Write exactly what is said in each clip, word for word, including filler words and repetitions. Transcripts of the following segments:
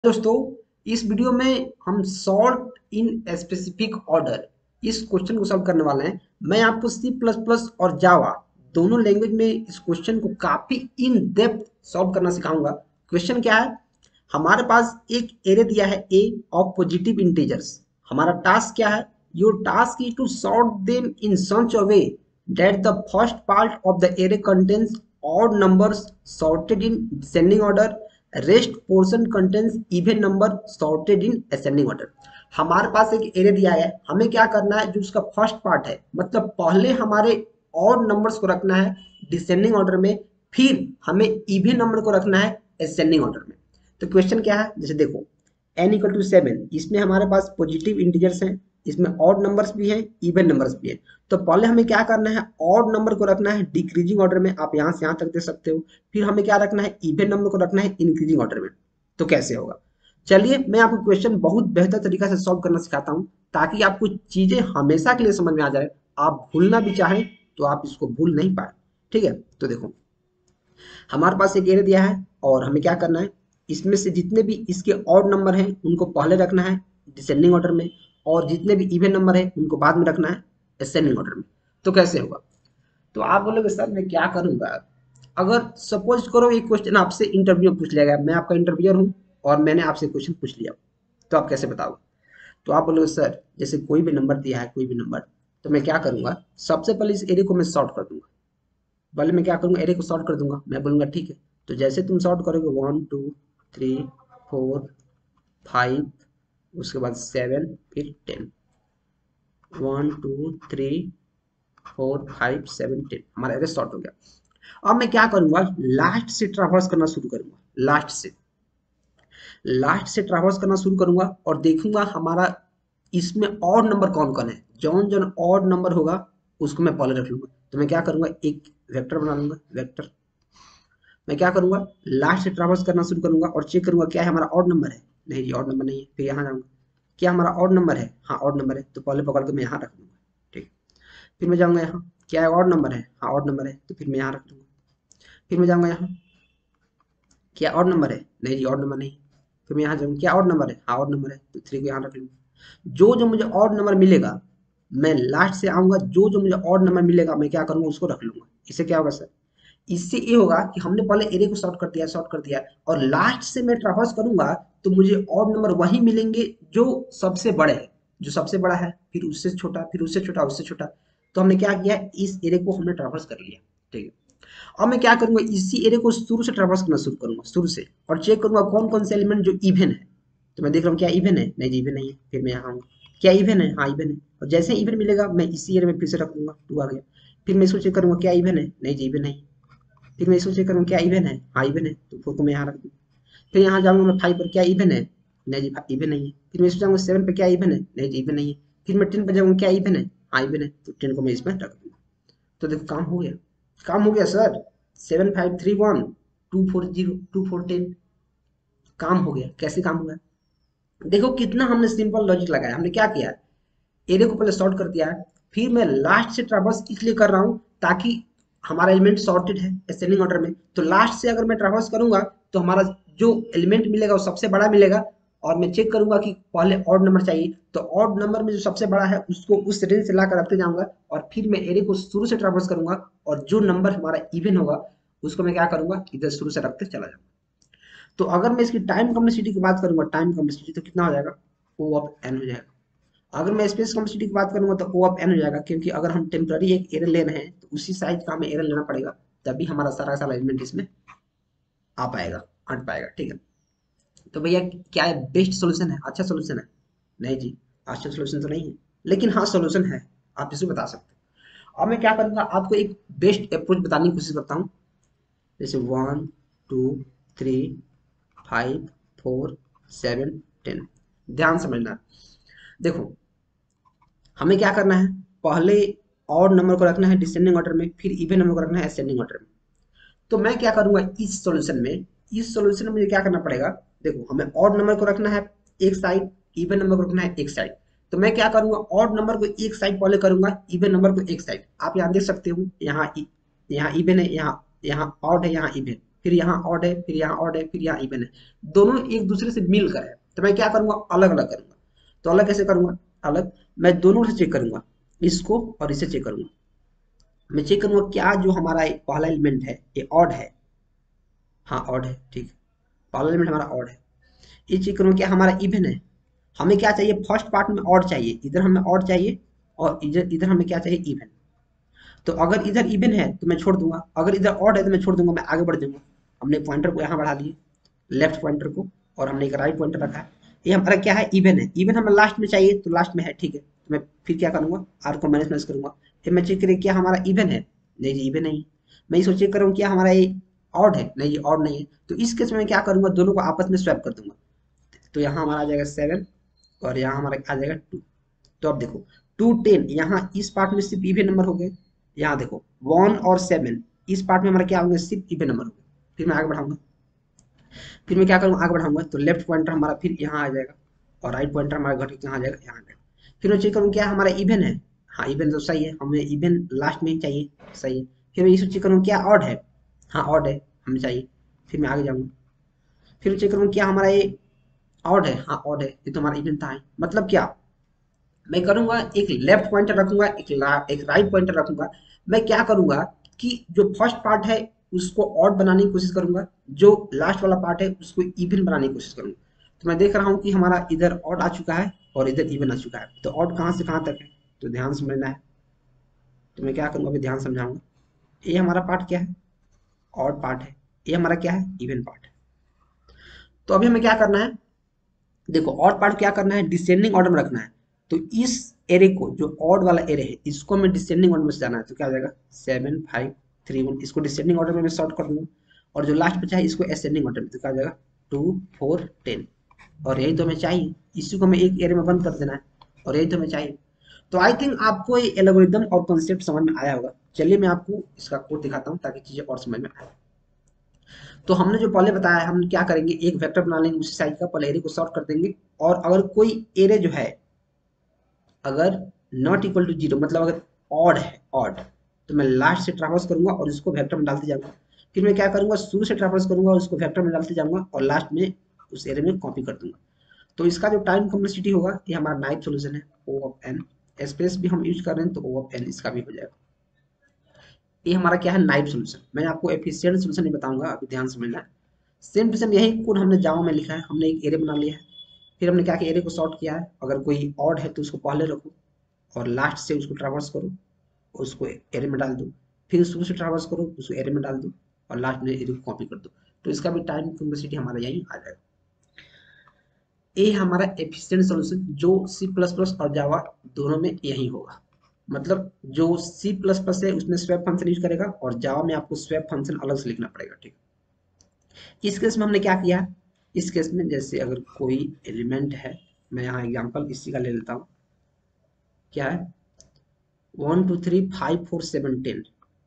दोस्तों, इस वीडियो में हम सॉर्ट इन स्पेसिफिक ऑर्डर इस क्वेश्चन को सॉल्व करने वाले हैं। मैं आपको सी प्लस प्लस और जावा दोनों लैंग्वेज में इस क्वेश्चन को काफी इन डेप्थ सॉल्व करना सिखाऊंगा। क्वेश्चन क्या है? हमारे पास एक एरे दिया है ए ऑफ पॉजिटिव इंटीजर्स। हमारा टास्क क्या है? Your task is to sort them in such a way that the first part of the array contains odd numbers sorted in descending order, rest portion contains even number sorted in ascending order. हमारे पास एक array दिया है, हमें क्या करना है? जो उसका फर्स्ट पार्ट है, मतलब पहले हमारे ऑड नंबर्स को रखना है डिसेंडिंग ऑर्डर में, फिर हमें इवन नंबर को रखना है असेंडिंग ऑर्डर में। तो क्वेश्चन क्या है? जैसे देखो, एन इक्वल टू सेवन, इसमें हमारे पास पॉजिटिव इंटीजर्स हैं, इसमें ऑड नंबर्स भी हैं, इवन नंबर्स भी हैं। तो पहले हमें क्या करना है? ऑड नंबर को रखना है डिक्रीजिंग ऑर्डर में, आप यहाँ से यहाँ तक दे सकते हो। फिर हमें क्या रखना है? इवन नंबर को रखना है इंक्रीजिंग ऑर्डर में। तो कैसे होगा? चलिए मैं आपको क्वेश्चन बहुत बेहतर तरीका से सॉल्व करना सिखाता हूँ, ताकि आपको चीजें हमेशा के लिए समझ में आ जाए। आप भूलना भी चाहें तो आप इसको भूल नहीं पाए। ठीक है, तो देखो, हमारे पास एक एरे दिया है और हमें क्या करना है? इसमें से जितने भी इसके ऑड नंबर हैं उनको पहले रखना है डिसेंडिंग ऑर्डर में, और जितने भी इवन नंबर है उनको बाद में रखना है असेंडिंग ऑर्डर में। तो कैसे होगा? तो आप बोलोगे सर मैं क्या करूंगा? अगर सपोज करो ये क्वेश्चन आपसे इंटरव्यू में पूछ लिया गया, मैं आपका इंटरव्यूअर हूँ और मैंने आपसे क्वेश्चन पूछ लिया, तो आप कैसे बताओगे? तो आप बोलोगे सर जैसे कोई भी नंबर दिया है, कोई भी नंबर, तो मैं क्या करूंगा? सबसे पहले इस एरे को मैं सॉर्ट कर दूंगा। पहले मैं क्या करूंगा? एरे को सॉर्ट कर दूंगा। मैं बोलूंगा ठीक है, तो जैसे तुम सॉर्ट करोगे one two three four five, उसके बाद सेवन, फिर ten, one two three four five seven ten, हमारा एरे सॉर्ट हो गया। अब मैं क्या करूंगा? लास्ट से ट्रैवर्स करना शुरू करूंगा। लास्ट से लास्ट से ट्रैवर्स करना शुरू करूंगा और देखूंगा हमारा इसमें और नंबर कौन कौन है। जौन जौन और नंबर होगा उसको मैं पहले रख लूंगा। तो मैं क्या करूंगा? एक वेक्टर बना लूंगा। वेक्टर मैं क्या करूंगा? लास्ट से ट्रैवर्स करना शुरू करूंगा और चेक करूंगा क्या है हमारा ऑड नंबर है। नहीं जी, ऑड नंबर नहीं है। फिर यहाँ जाऊंगा, क्या हमारा ऑड नंबर है? हाँ ऑड नंबर है, तो पहले पकड़ के मैं यहाँ रख दूंगा। ठीक, फिर मैं जाऊंगा यहाँ, क्या है? ऑड नंबर है। हाँ ऑड नंबर है, तो फिर मैं यहाँ रख दूंगा। फिर मैं जाऊंगा यहाँ, क्या ऑड नंबर है? नहीं जी, ऑड नंबर नहीं। फिर मैं यहाँ जाऊँगा, क्या ऑड नंबर है? हाँ ऑड नंबर है, तो थ्री को यहाँ रख लूँगा। जो जो मुझे ऑड नंबर मिलेगा, मैं लास्ट से आऊँगा, जो जो मुझे ऑड नंबर मिलेगा मैं क्या करूँगा? उसको रख लूँगा। इससे क्या होगा सर? इससे ये होगा कि हमने पहले एरे को सॉर्ट कर दिया सॉर्ट कर दिया और लास्ट से मैं ट्रैवर्स करूंगा तो मुझे ऑड नंबर वही मिलेंगे जो सबसे बड़े हैं। जो सबसे बड़ा है, फिर उससे छोटा, फिर उससे छोटा, उससे छोटा। तो हमने क्या किया? इस एरे को हमने ट्रैवर्स कर लिया। ठीक है, अब मैं क्या करूंगा? इसी एरे को शुरू से ट्रैवर्स करना शुरू करूंगा, शुरू से, और चेक करूंगा कौन कौन से एलिमेंट जो इवन है। तो मैं देख रहा हूँ क्या इवन है? नहीं जी इवन नहीं है। फिर मैं यहाँ आऊंगा, क्या इवन है? हाँ इवन है। और जैसे इवन मिलेगा मैं इसी एरे में फिर से रख दूंगा। टू आ गया। फिर मैं इसको चेक करूंगा क्या इवन है? नहीं जी इवन नहीं। फिर मैं इसको चेक करूँ क्या इवन है? हाँ इवन है, तो फोर को मैं यहाँ रख दूँ। फिर यहाँ जाऊँगा मैं फाइव पर, क्या इवन है? नहीं जी इवन नहीं है। फिर मैं इसमें जाऊँगा सेवन पे, क्या इवन है? नहीं जी इवन नहीं है। फिर मैं टेन पर जाऊँगा, क्या इवन है? हाँ इवन है, तो टेन को मैं इसमें रख दूँगा। तो देखो काम हो गया। काम हो गया सर। Seven five three one, two four zero, two four ten, काम हो गया। कैसे काम हुआ? देखो कितना हमने सिंपल लॉजिक लगाया। हमने क्या किया? एरे को पहले सॉर्ट कर दिया है, फिर मैं लास्ट से ट्रैवर्स इसलिए कर रहा हूँ ताकि हमारा एलिमेंट सॉर्टेड है असेंडिंग ऑर्डर में, तो लास्ट से अगर मैं ट्रैवर्स करूंगा तो हमारा जो एलिमेंट मिलेगा वो सबसे बड़ा मिलेगा। और मैं चेक करूंगा कि पहले ऑड नंबर चाहिए, तो ऑड नंबर में जो सबसे बड़ा है उसको उस रेंज से लाकर रखते जाऊंगा, और फिर मैं एरे को शुरू से ट्रैवर्स करूंगा, और जो नंबर हमारा इवन होगा उसको मैं क्या करूंगा? इधर शुरू से रखते चला जाऊंगा। तो अगर मैं इसकी टाइम कम्प्लेक्सिटी की बात करूंगा, टाइम कम्प्लेक्सिटी तो कितना हो जाएगा? ओ ऑफ एन हो जाएगा। अगर मैं स्पेस कम्प्लेक्सिटी की बात करूंगा तो ओ ऑफ एन हो जाएगा, क्योंकि अगर हम टेम्पररी एक एरे ले रहे हैं तो उसी साइज का हमें एरे लेना पड़ेगा, तभी हमारा सारा सारा एलिमेंट इसमें आ पाएगा, अट पाएगा। ठीक है, तो भैया क्या है? बेस्ट सोल्यूशन है? अच्छा सोल्यूशन है? नहीं जी, अच्छा सोल्यूशन तो नहीं है, लेकिन हाँ सोल्यूशन है, आप इसे बता सकते हो। अब मैं क्या करूंगा? आपको एक बेस्ट अप्रोच बताने की कोशिश करता हूँ। जैसे one two three five four seven ten, ध्यान समझना। देखो, हमें क्या करना है? पहले ऑड नंबर को रखना है डिसेंडिंग ऑर्डर में, फिर इवन नंबर को रखना है असेंडिंग ऑर्डर में। तो मैं क्या करूंगा इस सॉल्यूशन में? इस सॉल्यूशन में मुझे क्या करना पड़ेगा? देखो, हमें ऑड नंबर को रखना है एक साइड, इवन नंबर को रखना है एक साइड। तो मैं क्या करूंगा? ऑड नंबर को एक साइड पहले करूंगा, इवन नंबर को एक साइड। आप यहाँ देख सकते हो, यहाँ यहाँ इवन है, यहाँ यहाँ ऑड है, यहाँ इवन। फिर यहाँ ऑड है, फिर यहाँ ऑड है, फिर यहाँ इवन है, दोनों एक दूसरे से मिलकर है। तो मैं क्या करूंगा, अलग अलग करूंगा। तो अलग कैसे करूंगा, अलग मैं दोनों से चेक करूंगा, इसको और इसे चेक करूंगा। मैं चेक करूंगा क्या जो हमारा पहला एलिमेंट है ये ऑड है, हाँ ऑड है, ठीक है, पहला एलिमेंट हमारा ऑड है। ये चेक करूंगा क्या हमारा इवन है। हमें क्या चाहिए, फर्स्ट पार्ट में ऑड चाहिए, इधर हमें ऑड चाहिए, और इधर इधर हमें क्या चाहिए, इवन। तो अगर इधर इवन है तो मैं छोड़ दूंगा, अगर इधर ऑड है तो मैं छोड़ दूंगा, मैं आगे बढ़ जाऊंगा। हमने पॉइंटर को यहाँ बढ़ा दिए, लेफ्ट पॉइंटर को, और हमने एक राइट पॉइंटर रखा है। ये हमारा क्या है, इवन है, इवन हमें लास्ट में चाहिए तो लास्ट में है, ठीक है। तो मैं फिर क्या करूंगा, आर को माइनस माइनस करूंगा। फिर मैं चेक करें क्या हमारा इवन है, नहीं जी इवन नहीं। मैं इसको चेक करूँ क्या हमारा ये ऑड है, नहीं ये ऑड नहीं है। तो इस केस में मैं क्या करूंगा, दोनों को आपस में स्वैप कर दूंगा। तो यहाँ हमारा आ जाएगा सेवन, और यहाँ हमारा आ जाएगा टू। तो अब देखो टू टेन, यहाँ इस पार्ट में सिर्फ इवन नंबर हो गए। यहाँ देखो वन और सेवन, इस पार्ट में हमारा क्या होंगे, सिर्फ इवन नंबर हो गए। फिर मैं आगे बढ़ाऊंगा, फिर मैं क्या करूँगा, आगे बढ़ाऊंगा तो लेफ्ट पॉइंटर हमारा फिर यहाँ आ जाएगा, और राइट पॉइंटर हमारा घट के यहाँ आ जाएगा, यहाँ आ जाएगा। फिर मैं चेक करूँ क्या हमारा इवन है, हाँ इवन तो सही है, हमें इवन लास्ट में ही चाहिए, सही है। फिर मैं इसे चेक करूँ क्या ऑड है, हाँ ऑड है, हमें चाहिए। फिर मैं आगे जाऊँगा, फिर चेक करूँ क्या हमारा ये ऑड है, हाँ ऑड है, ये तो हमारा इवन था। मतलब क्या, मैं करूंगा एक लेफ्ट पॉइंटर रखूंगा, एक एक राइट पॉइंटर रखूंगा। मैं क्या करूंगा कि जो फर्स्ट पार्ट है उसको ऑड बनाने की कोशिश करूंगा, जो लास्ट वाला पार्ट है उसको इवन बनाने की कोशिश करूंगा। तो मैं देख रहा हूं कि हमारा इधर ऑड आ चुका है और इधर इवन आ चुका है। तो ऑड कहां से कहां तक है, तो ध्यान समझना है। तो मैं क्या करूंगा, अभी ध्यान समझाऊंगा। ये हमारा पार्ट क्या है, ऑड पार्ट है, ये हमारा क्या है, इवन पार्ट है। तो अभी हमें क्या करना है, देखो ऑड पार्ट क्या करना है, डिसेंडिंग ऑर्डर में रखना है। तो इस एरे को, जो ऑड वाला एरे है, इसको मैं डिसेंडिंग ऑर्डर में जाना है। तो क्या हो जाएगा, सेवन फाइव थ्री वन, इसको डिसेंडिंग ऑर्डर में मैं सॉर्ट कर दूंगा। और जो लास्ट बचा है इसको असेंडिंग ऑर्डर में। तो क्या हो जाएगा, टू फोर टेन, और यही तो हमें चाहिए, इसी को हमें एक एरे में बंद कर देना है, और यही तो हमें चाहिए। तो आई थिंक आपको ये एल्गोरिदम और कॉन्सेप्ट समझ में आया होगा। चलिए मैं आपको इसका कोड दिखाता हूँ ताकि चीजें और समझ में आए। तो हमने जो पहले बताया, हम क्या करेंगे, एक वेक्टर बना लेंगे उसी साइज का, पहले एरे को सॉर्ट कर देंगे। और अगर कोई एरे जो है अगर नॉट इक्वल टू जीरो, मतलब अगर ऑड है, ऑड, तो मैं लास्ट से ट्रावर्स करूंगा और इसको वेक्टर में डालते जाऊंगा। फिर मैं क्या करूंगा, शुरू से ट्रावर्स करूंगा और उसको वेक्टर में डालते जाऊंगा, और लास्ट में उस एरे में कॉपी कर दूंगा। तो इसका जो टाइम कॉम्प्लेक्सिटी होगा, ये हमारा नाइफ सोल्यूशन है, ओ ऑफ एन। स्पेस भी हम यूज कर रहे हैं तो ओ ऑफ एन इसका भी हो जाएगा। ये हमारा क्या है, नाइफ सोल्यूशन। मैं आपको एफिशिएंट सोल्यूशन नहीं बताऊंगा, अभी ध्यान समझना। सेम टू सेम यही कोड हमने जावा में लिखा है। हमने एक एरे बना लिया है, फिर हमने क्या किया, एरे को सॉर्ट किया है। अगर कोई ऑड है तो उसको पहले रखो, और लास्ट से उसको ट्रावर्स करो, उसको एरे में डाल दो। फिर शुरू से ट्रावर्स करो, उसको एरे में डाल दो, और लास्ट में एरे को कॉपी कर दो। तो इसका भी टाइम कॉम्प्लेक्सिटी हमारा यही आ जाएगा। ये हमारा एफिशिएंट सॉल्यूशन जो सी प्लस प्लस और जावा दोनों में यही होगा। मतलब जो सी प्लस प्लस है उसमें स्वैप फंक्शन यूज करेगा, और जावा में आपको स्वैप फंक्शन अलग से लिखना पड़ेगा, ठीक। इस केस में हमने क्या किया, इस केस में जैसे अगर कोई एलिमेंट है, मैं यहाँ एग्जांपल इसी का ले लेता हूँ। क्या है, one two three five four seven ten,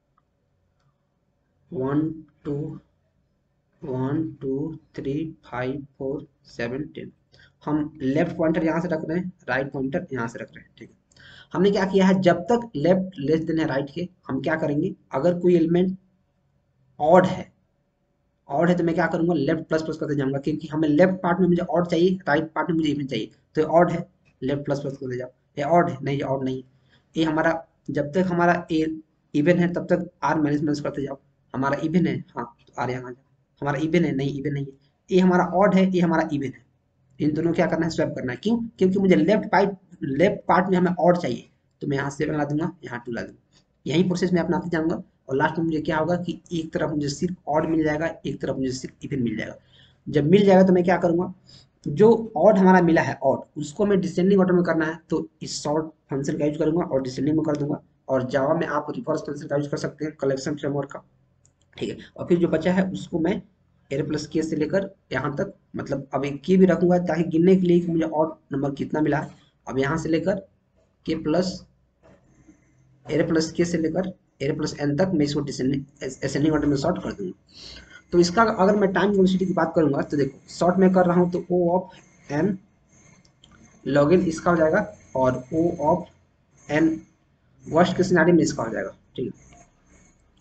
one two one two three five four seven ten. हम लेफ्ट पॉइंटर यहाँ से रख रहे हैं, राइट पॉइंटर यहाँ से रख रहे हैं, ठीक है। हमने क्या किया है, जब तक लेफ्ट लेस देन है राइट के, हम क्या करेंगे, अगर कोई एलिमेंट ऑड है, ऑड है तो मैं क्या करूंगा, लेफ्ट प्लस प्लस करते जाऊंगा, क्योंकि हमें लेफ्ट पार्ट में मुझे ऑड चाहिए, राइट पार्ट में मुझे इवन चाहिए। तो ऑड है, लेफ्ट प्लस प्लस करते जाओ। ये ऑड है, नहीं ये ऑड नहीं। ये हमारा, जब तक हमारा ए इवन है तब तक आर माइनस माइनस करते जाओ। हमारा इवन है, हाँ तो आर यहाँ आ जाओ। हमारा इवन है, नहीं इवन नहीं है। ये हमारा ऑड है, ये हमारा इवन है। इन दोनों क्या करना है, स्वैप करना है। क्यों, क्योंकि मुझे लेफ्ट पार्ट लेफ्ट पार्ट में हमें ऑड चाहिए, तो मैं यहाँ सेवन ला दूंगा, यहाँ टू ला दूंगा। यही प्रोसेस मैं अपनाते जाऊंगा, और लास्ट में मुझे क्या होगा कि एक तरफ मुझे सिर्फ ऑड मिल जाएगा, एक तरफ मुझे सिर्फ इवन मिल जाएगा। जब मिल जाएगा तो मैं क्या करूंगा, जो ऑड हमारा मिला है ऑड, उसको मैं डिसेंडिंग ऑर्डर में करना है, तो इस सॉर्ट फंक्शन का यूज करूंगा और डिसेंडिंग में कर दूंगा। और जावा में आप रिवर्स फंक्शन का यूज कर सकते हैं, कलेक्शन फ्रेमवर्क का, ठीक है। और फिर जो बचा है उसको मैं एरे प्लस के से लेकर यहाँ तक, मतलब अब एक के भी रखूंगा ताकि गिनने के लिए कि मुझे ऑड नंबर कितना मिला है। अब यहाँ से लेकर के प्लस एरे प्लस के से लेकर एरे प्लस एन तक मैं इसको असेंडिंग ऑर्डर में सॉर्ट कर दूंगा। तो इसका अगर मैं टाइम कॉम्प्लेक्सिटी की बात करूंगा, तो देखो सॉर्ट में कर रहा हूँ तो O of N log N इसका हो जाएगा, और ओ ऑफ एन वर्स्ट के सिनारी में इसका हो जाएगा, ठीक है।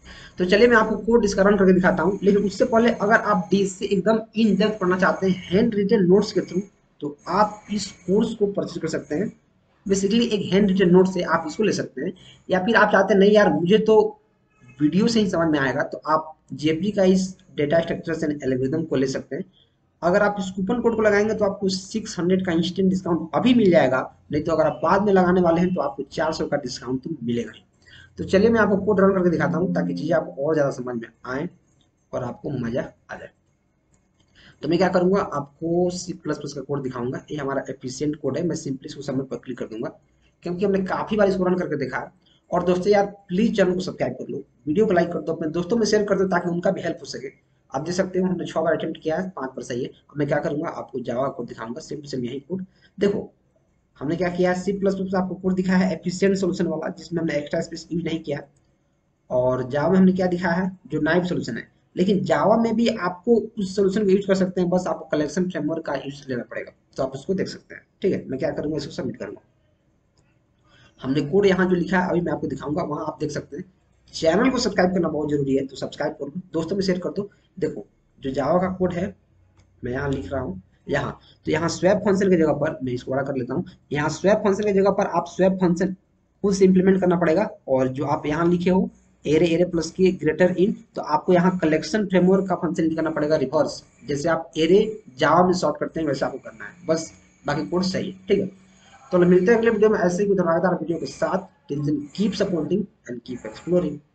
तो चलिए मैं आपको कोड इसका रन करके दिखाता हूँ, लेकिन उससे पहले अगर आप डील से एकदम इन डेप्थ पढ़ना चाहते हैं हैंड रिटन नोट्स के थ्रू, तो आप इस कोर्स को परचेज कर सकते हैं। बेसिकली एक हैंड रिटन नोट से आप इसको ले सकते हैं, या फिर आप चाहते हैं नहीं यार मुझे तो वीडियो से ही समझ में आएगा, तो आप जेपी का इस डेटा स्ट्रक्चर्स एंड एल्गोरिथम को ले सकते हैं। अगर आप इस कूपन कोड को लगाएंगे तो आपको सिक्स हंड्रेड का इंस्टेंट डिस्काउंट अभी मिल जाएगा, नहीं तो अगर आप बाद में लगाने वाले हैं तो आपको चार सौ का डिस्काउंट तो मिलेगा ही। तो चलिए मैं आपको कोड रन करके दिखाता हूँ ताकि चीज़ें आपको और ज़्यादा समझ में आए और आपको मज़ा आ जाए। तो मैं क्या करूँगा, आपको सी प्लस प्लस का कोड दिखाऊंगा। ये हमारा एफिशिएंट कोड है, मैं सिंपली इसको सबमिट पर क्लिक कर दूंगा, क्योंकि हमने काफ़ी बार इसको रन करके देखा है। और दोस्तों यार प्लीज़ चैनल को सब्सक्राइब कर लो, वीडियो को लाइक कर दो, अपने दोस्तों में शेयर कर दो ताकि उनका भी हेल्प हो सके। आप देख सकते हो हमने छह बार अटेम्प्ट किया है, पाँच पर सही है। अब मैं क्या करूँगा, आपको जावा कोड दिखाऊंगा, सिंपल से यही कोड देखो। हमने क्या किया है, सी प्लस प्लस आपको कोड दिखाया है एफिशिएंट सोल्यूशन वाला, जिसमें हमने एक्स्ट्रा स्पेस यूज नहीं किया। और जावा में हमने क्या दिखाया है, जो नाइव सॉल्यूशन है। लेकिन जावा में भी आपको उस सॉल्यूशन को यूज कर सकते हैं, बस आपको कलेक्शन फ्रेमवर्क का यूज लेना पड़ेगा, तो आप उसको देख सकते हैं। ठीक है, मैं क्या करूंगा, इसको सबमिट करूंगा। हमने कोड यहाँ जो लिखा है अभी मैं आपको दिखाऊंगा, वहां आप देख सकते हैं। चैनल को सब्सक्राइब करना बहुत जरूरी है, तो सब्सक्राइब कर दो, दोस्तों में शेयर कर दो। देखो जो जावा का कोड है मैं यहाँ लिख रहा हूँ, यहाँ तो यहाँ स्वैप फंक्शन की जगह पर मैं इसको बड़ा कर लेता हूँ। यहाँ स्वैप फंक्शन की जगह पर आप स्वैप फंक्शन खुद से इंप्लीमेंट करना पड़ेगा। और जो आप यहाँ लिखे हो एरे एरे प्लस की ग्रेटर इन, तो आपको यहाँ कलेक्शन फ्रेमवर्क का फंक्शन करना पड़ेगा रिवर्स। जैसे आप एरे जावा में सॉर्ट करते हैं वैसे आपको करना है बस, बाकी कोड सही है। ठीक है, तो मिलते हैं अगले वीडियो में ऐसे ही कुछ धमाकेदार वीडियो के साथ। Till then keep supporting and keep exploring.